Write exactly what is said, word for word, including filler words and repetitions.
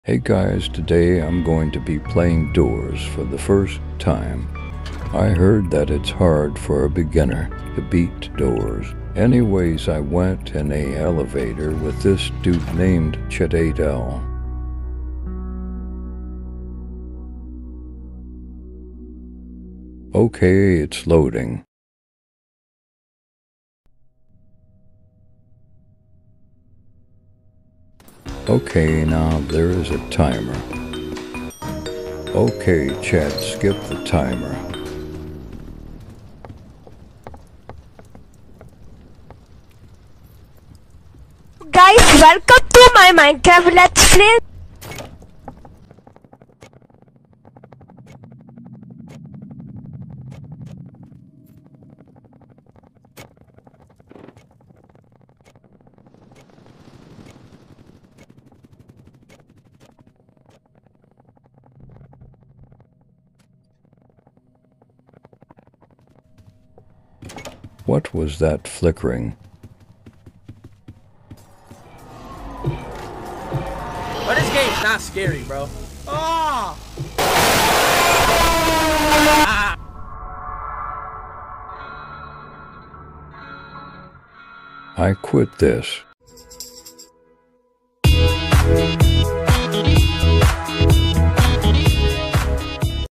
Hey guys, today I'm going to be playing Doors for the first time. I heard that it's hard for a beginner to beat Doors. Anyways, I went in a elevator with this dude named Chet Adel. Okay, it's loading. Okay, now there is a timer. Okay, Chad, skip the timer. Guys, welcome to my Minecraft Let's Play. What was that flickering? But this game's not scary, bro. Oh! Ah. I quit this.